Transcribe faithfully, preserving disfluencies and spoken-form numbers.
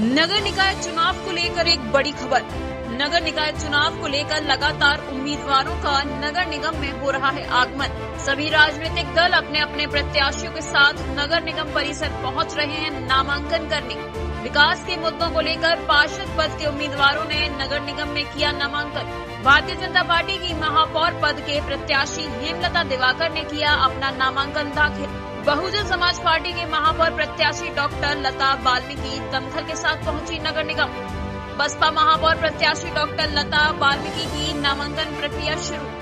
नगर निकाय चुनाव को लेकर एक बड़ी खबर। नगर निकाय चुनाव को लेकर लगातार उम्मीदवारों का नगर निगम में हो रहा है आगमन। सभी राजनीतिक दल अपने अपने प्रत्याशियों के साथ नगर निगम परिसर पहुंच रहे हैं नामांकन करने। विकास के मुद्दों को लेकर पार्षद पद के उम्मीदवारों ने नगर निगम में किया नामांकन। भारतीय जनता पार्टी की महापौर पद के प्रत्याशी हेमलता दिवाकर ने किया अपना नामांकन दाखिल। बहुजन समाज पार्टी के महापौर प्रत्याशी डॉक्टर लता वाल्मीकि दमखल के साथ पहुंची नगर निगम। बसपा महापौर प्रत्याशी डॉक्टर लता वाल्मीकि की नामांकन प्रक्रिया शुरू।